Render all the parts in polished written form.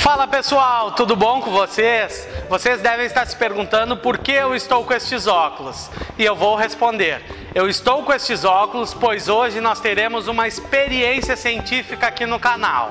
Fala pessoal, tudo bom com vocês? Vocês devem estar se perguntando por que eu estou com estes óculos. E eu vou responder. Eu estou com estes óculos pois hoje nós teremos uma experiência científica aqui no canal.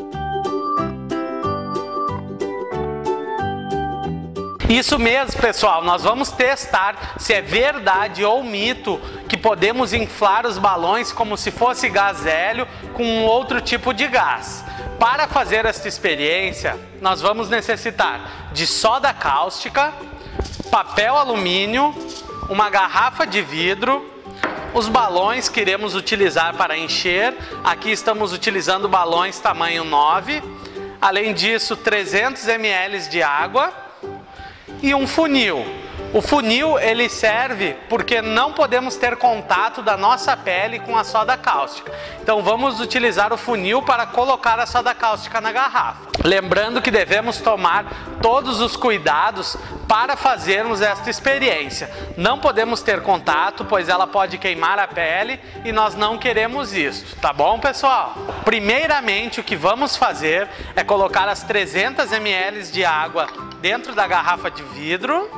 Isso mesmo, pessoal, nós vamos testar se é verdade ou mito que podemos inflar os balões como se fosse gás hélio com um outro tipo de gás. Para fazer esta experiência, nós vamos necessitar de soda cáustica, papel alumínio, uma garrafa de vidro, os balões que iremos utilizar para encher. Aqui estamos utilizando balões tamanho 9, além disso 300 ml de água e um funil. O funil ele serve porque não podemos ter contato da nossa pele com a soda cáustica. Então vamos utilizar o funil para colocar a soda cáustica na garrafa. Lembrando que devemos tomar todos os cuidados para fazermos esta experiência. Não podemos ter contato, pois ela pode queimar a pele e nós não queremos isso, tá bom, pessoal? Primeiramente, o que vamos fazer é colocar as 300 ml de água dentro da garrafa de vidro.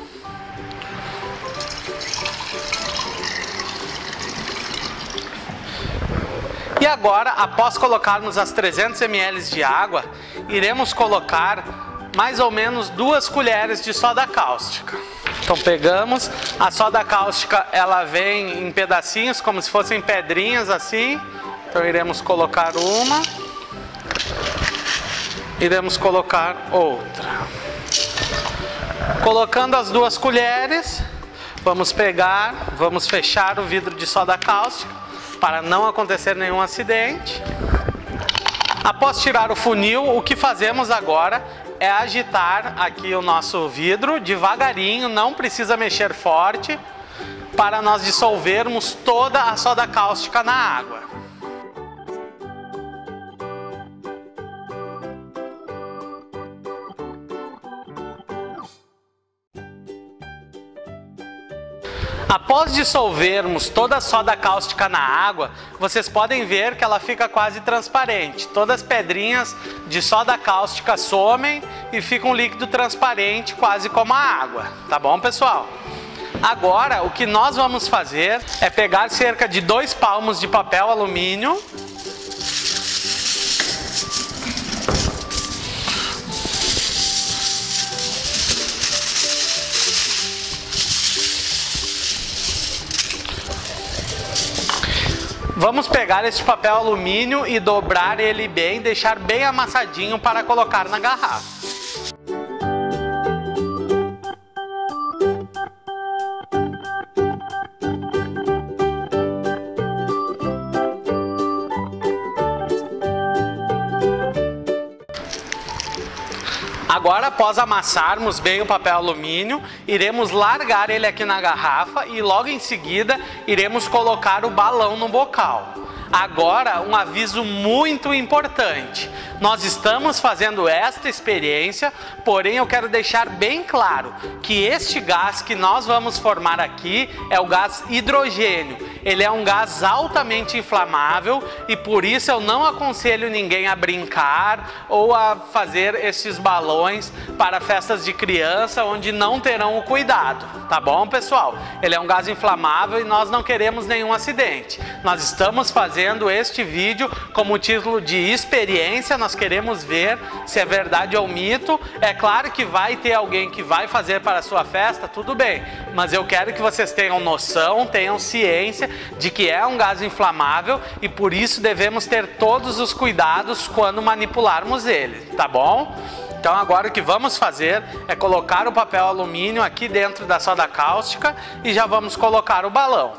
E agora, após colocarmos as 300 ml de água, iremos colocar mais ou menos 2 colheres de soda cáustica. Então pegamos, a soda cáustica ela vem em pedacinhos, como se fossem pedrinhas assim. Então iremos colocar uma, iremos colocar outra. Colocando as 2 colheres, vamos pegar, vamos fechar o vidro de soda cáustica para não acontecer nenhum acidente. Após tirar o funil, o que fazemos agora é agitar aqui o nosso vidro devagarinho, não precisa mexer forte, para nós dissolvermos toda a soda cáustica na água. Após dissolvermos toda a soda cáustica na água, vocês podem ver que ela fica quase transparente. Todas as pedrinhas de soda cáustica somem e fica um líquido transparente, quase como a água. Tá bom, pessoal? Agora, o que nós vamos fazer é pegar cerca de 2 palmos de papel alumínio. Vamos pegar este papel alumínio e dobrar ele bem, deixar bem amassadinho para colocar na garrafa. Agora, após amassarmos bem o papel alumínio, iremos largar ele aqui na garrafa e logo em seguida iremos colocar o balão no bocal. Agora, um aviso muito importante. Nós estamos fazendo esta experiência, porém eu quero deixar bem claro que este gás que nós vamos formar aqui é o gás hidrogênio. Ele é um gás altamente inflamável e por isso eu não aconselho ninguém a brincar ou a fazer esses balões para festas de criança onde não terão o cuidado, tá bom, pessoal? Ele é um gás inflamável e nós não queremos nenhum acidente. Nós estamos fazendo este vídeo como título de experiência, nós queremos ver se é verdade ou mito. É claro que vai ter alguém que vai fazer para a sua festa, tudo bem, mas eu quero que vocês tenham noção, tenham ciência de que é um gás inflamável e por isso devemos ter todos os cuidados quando manipularmos ele, tá bom? Então agora o que vamos fazer é colocar o papel alumínio aqui dentro da soda cáustica e já vamos colocar o balão.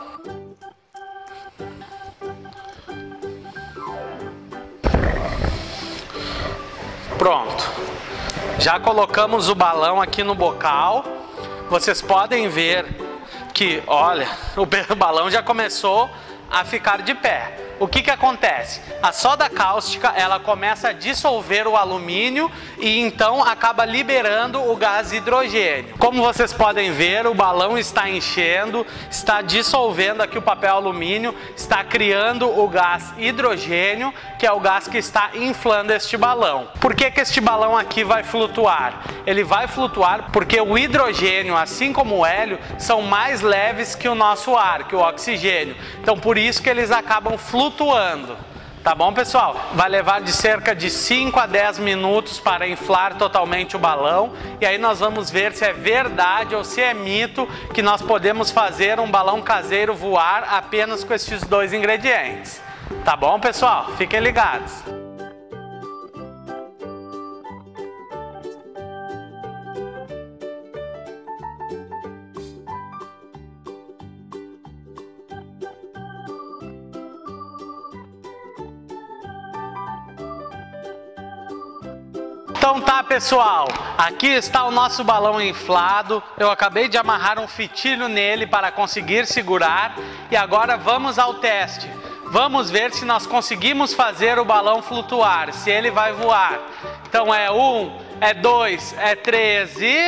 Pronto, já colocamos o balão aqui no bocal. Vocês podem ver que, olha, o balão já começou a ficar de pé. o que acontece? A soda cáustica, ela começa a dissolver o alumínio e então acaba liberando o gás hidrogênio. Como vocês podem ver, o balão está enchendo, está dissolvendo aqui o papel alumínio, está criando o gás hidrogênio, que é o gás que está inflando este balão. Por que este balão aqui vai flutuar? Ele vai flutuar porque o hidrogênio, assim como o hélio, são mais leves que o nosso ar, que o oxigênio. Então por isso que eles acabam flutuando. Tá bom, pessoal? Vai levar de cerca de 5 a 10 minutos para inflar totalmente o balão. E aí nós vamos ver se é verdade ou se é mito que nós podemos fazer um balão caseiro voar apenas com esses dois ingredientes. Tá bom, pessoal? Fiquem ligados. Então tá, pessoal, aqui está o nosso balão inflado. Eu acabei de amarrar um fitilho nele para conseguir segurar. E agora vamos ao teste. Vamos ver se nós conseguimos fazer o balão flutuar, se ele vai voar. Então é 1, é 2, é 3 e...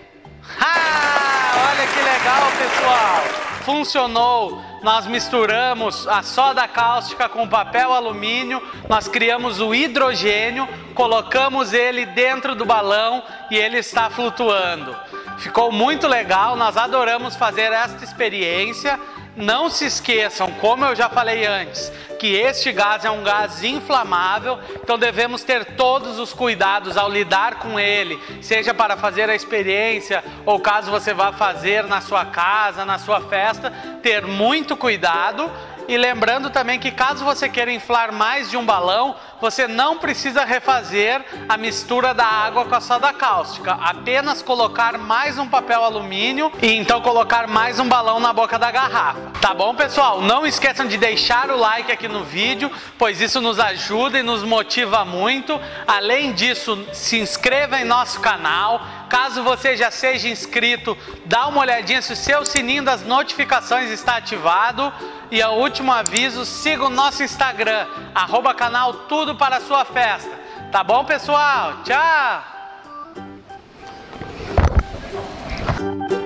Olha que legal, pessoal! Funcionou! Nós misturamos a soda cáustica com papel alumínio, nós criamos o hidrogênio, colocamos ele dentro do balão e ele está flutuando. Ficou muito legal, nós adoramos fazer esta experiência. Não se esqueçam, como eu já falei antes, que este gás é um gás inflamável, então devemos ter todos os cuidados ao lidar com ele, seja para fazer a experiência ou caso você vá fazer na sua casa, na sua festa, ter muito cuidado. E lembrando também que caso você queira inflar mais de um balão, você não precisa refazer a mistura da água com a soda cáustica, apenas colocar mais um papel alumínio e então colocar mais um balão na boca da garrafa. Tá bom, pessoal? Não esqueçam de deixar o like aqui no vídeo, pois isso nos ajuda e nos motiva muito. Além disso, se inscreva em nosso canal. Caso você já seja inscrito, dá uma olhadinha se o seu sininho das notificações está ativado. E o último aviso, siga o nosso Instagram, @canal Tudo para a Sua Festa. Tá bom, pessoal? Tchau!